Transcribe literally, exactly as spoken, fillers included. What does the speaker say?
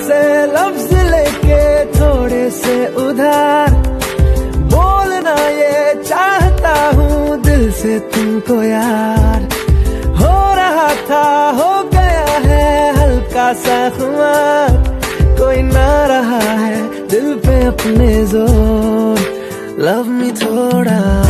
से लफ्ज लेके थोड़े से उधार बोलना ये चाहता हूँ दिल से तुमको यार। हो रहा था हो गया है हल्का सा खुमार, कोई ना रहा है दिल पे अपने जोर, लव मी थोड़ा।